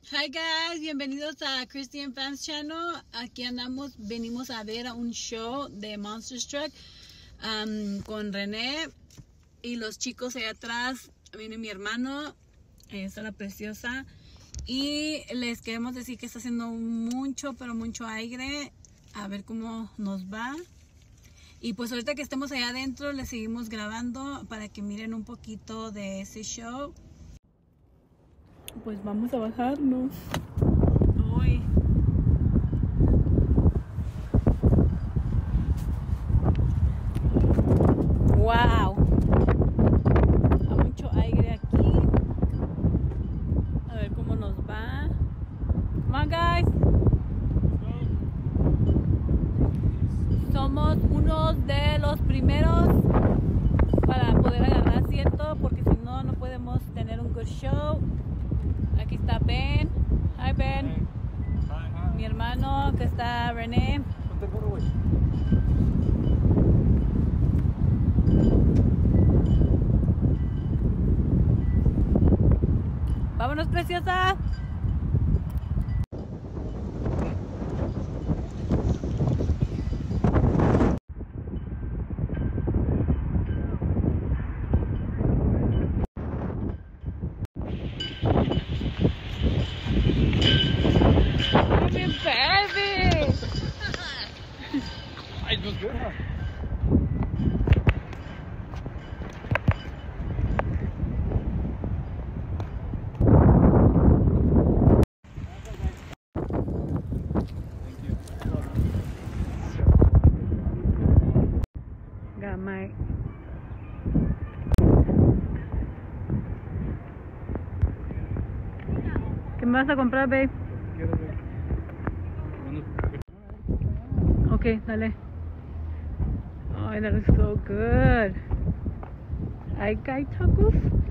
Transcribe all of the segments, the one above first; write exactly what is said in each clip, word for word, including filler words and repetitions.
Hi guys, bienvenidos a Christian Fans Channel. Aquí andamos, venimos a ver a un show de Monster Truck um, con René y los chicos allá atrás. Viene mi hermano, ella está la preciosa, y les queremos decir que está haciendo mucho, pero mucho aire. A ver cómo nos va. Y pues ahorita que estemos allá adentro les seguimos grabando para que miren un poquito de ese show. Pues vamos a bajarnos. Hoy. Wow. Hay mucho aire aquí. A ver cómo nos va. Come on, guys. Somos unos de los primeros para poder agarrar asiento, porque si no, no podemos tener un good show. Aquí está Ben. Hi Ben. Hey. Hi, hi. Mi hermano, que está René. Vámonos, preciosa. Gamay. ¿Qué me vas a comprar, babe? Ok, dale. Oh, that is so good. ¿Hay hay tacos?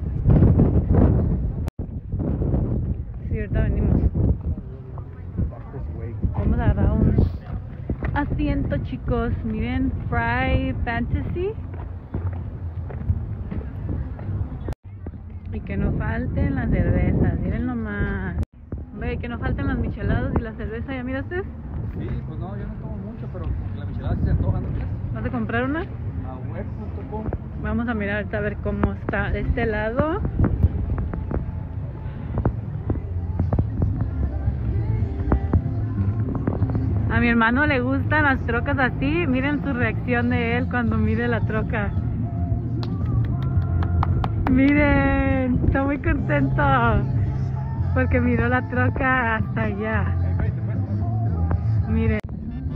Sí, ahorita venimos. Vamos a agarrar un asiento, chicos. Miren, Fry Fantasy. Y que no falten las cervezas, miren nomás. Ve, que no falten los michelados y la cerveza, ¿ya miraste? Sí, pues no, yo no tomo mucho, pero la michelada se antoja, ¿no crees? ¿Vas a comprar una? A web punto com. Vamos a mirar ahorita a ver cómo está de este lado. A mi hermano le gustan las trocas así. Miren su reacción de él cuando mire la troca. Miren, está muy contento porque miró la troca hasta allá. Miren.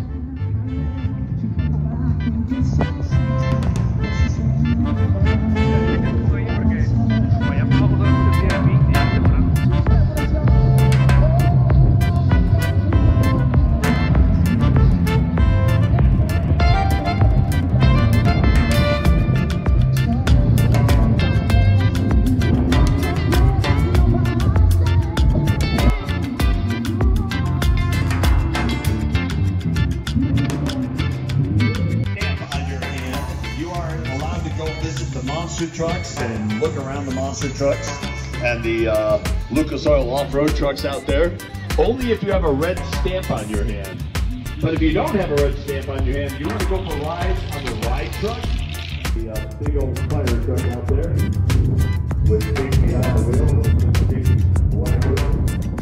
Monster trucks and look around the monster trucks and the uh, Lucas Oil off-road trucks out there. Only if you have a red stamp on your hand. But if you don't have a red stamp on your hand, you want to go for rides on the ride truck. The uh, big old fire truck out there with big behind the wheel, big white wheel.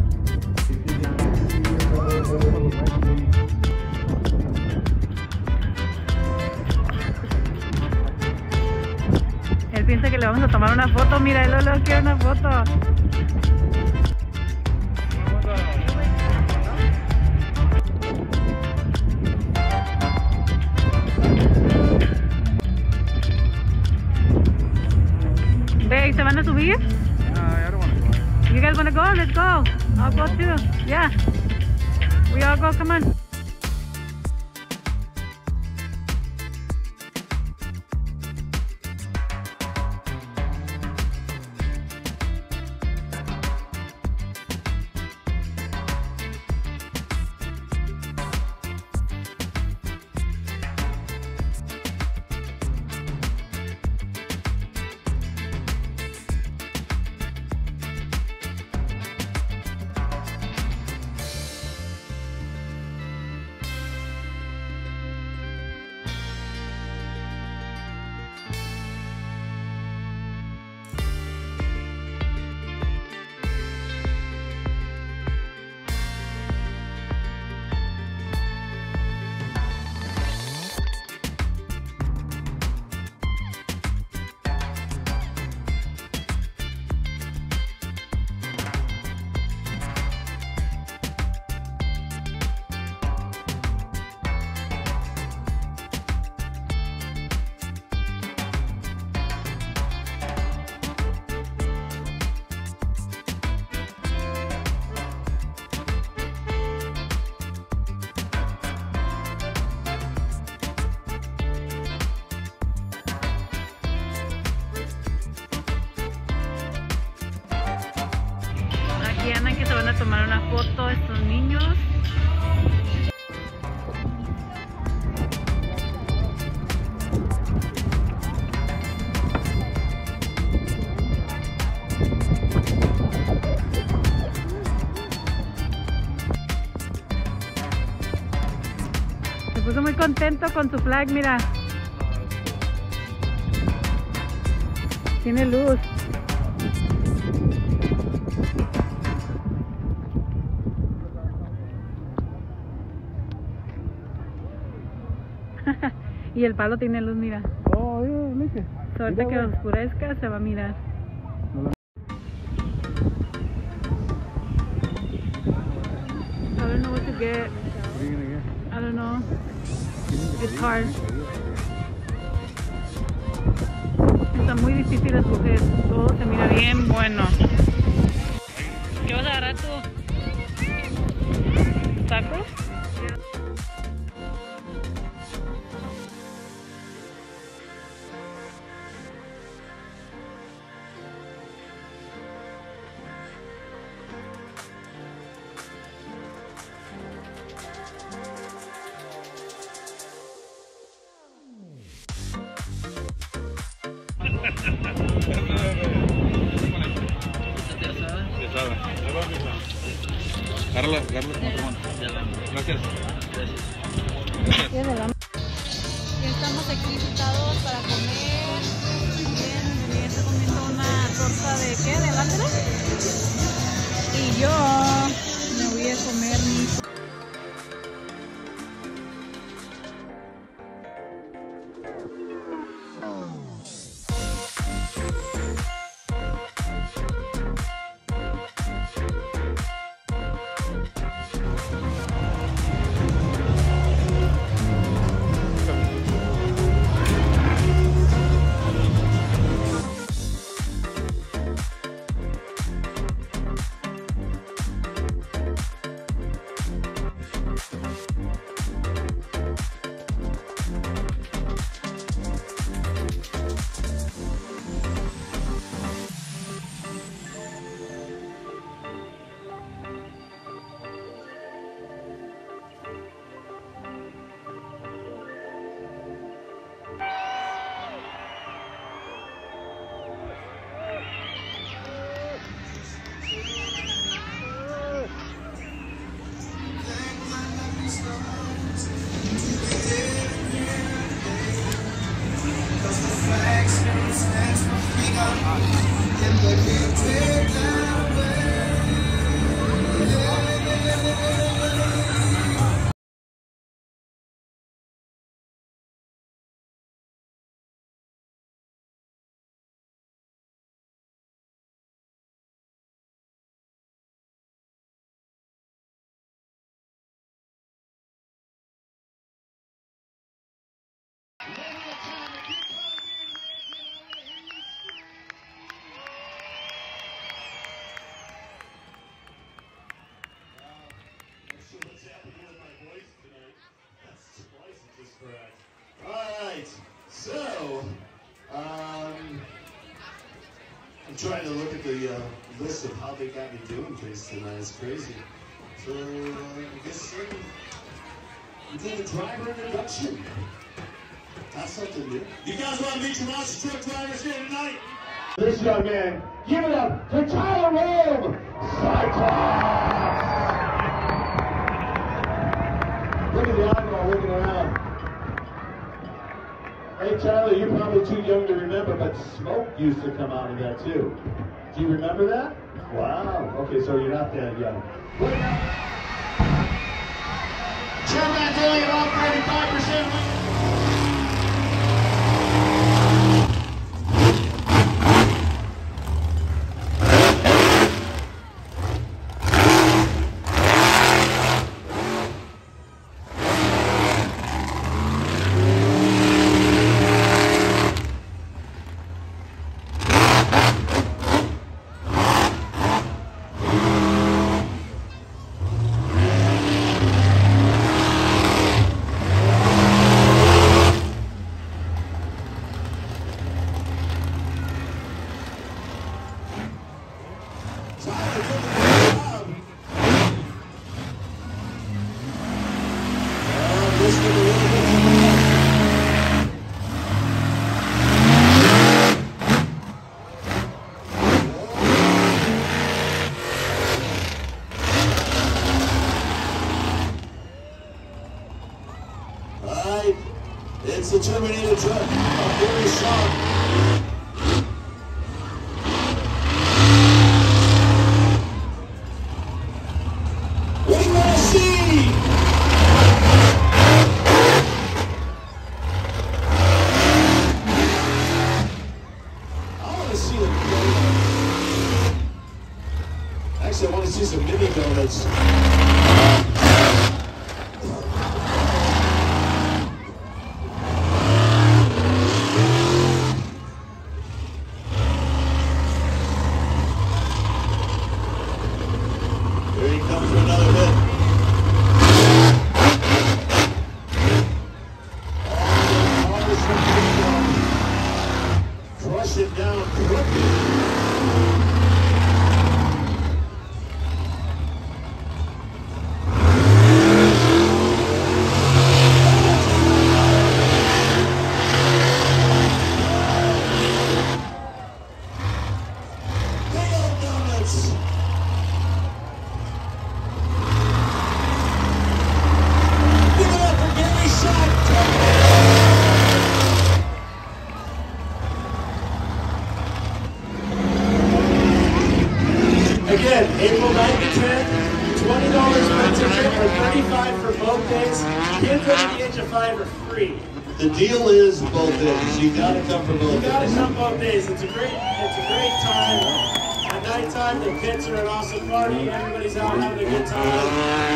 Él piensa que le vamos a tomar una foto. Mira, él Lolo quiere una foto. Ve, ¿se van a subir? No, I don't want to go. You guys want to go? Let's go. I'll go too. Yeah. We all go. Come on. van a tomar una foto estos niños. Se puso muy contento con su flag, mira. Tiene luz. Y el palo tiene luz, mira. Oh, yeah, leche. Ahorita que oscurezca se va a mirar. I don't know what to get. What are you gonna get? I don't know. It's hard. Está muy difícil escoger. Todo se mira bien bueno. ¿Qué vas a agarrar tú? ¿Tacos? Agárrala, agárrala. Gracias. Ya estamos aquí sentados para comer. Bien, bien, está comiendo una torta de ¿qué? ¿De lándera? Y yo me voy a comer mi... Alright, so, um, I'm trying to look at the uh, list of how they got me doing things tonight. It's crazy. So, uh, I guess uh, we did a driver introduction. That's something new. You guys want to meet your monster truck drivers here tonight? This young man, give it up to Tyler Rome, Cyclops! Look at the eyeball looking around. Hey Charlie, you're probably too young to remember, but smoke used to come out of that too. Do you remember that? Wow. Okay, so you're not that young. Chairman's only about thirty-five percent. It's the Terminator truck of Gary Shaw. What do you want to see? I want to see the Actually, I want to see some mini donuts. Here he comes for another hit. Crush it down quickly. Again, April ninth and tenth, twenty dollars per ticket or thirty-five dollars for both days. Kids under the age of five are free. The deal is both days. You gotta come for both You days. gotta come both days. It's a great, it's a great time. At nighttime, the kids are an awesome party. Everybody's out having a good time.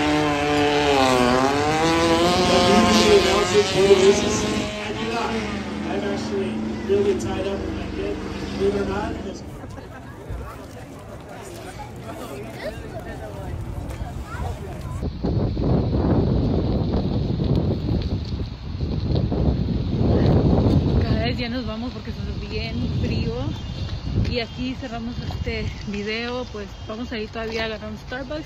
Usually announcing for releases. I do not. I'm actually really tied up with my kid. Believe it or not. Cada vez ya nos vamos porque es bien frío y aquí cerramos este video. Pues vamos a ir todavía a agarrar un Starbucks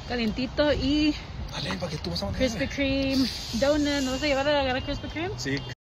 calientito y Dale, para que tú vas a Krispy Kreme donut. ¿Nos vas a llevar a agarrar Krispy Kreme? Sí.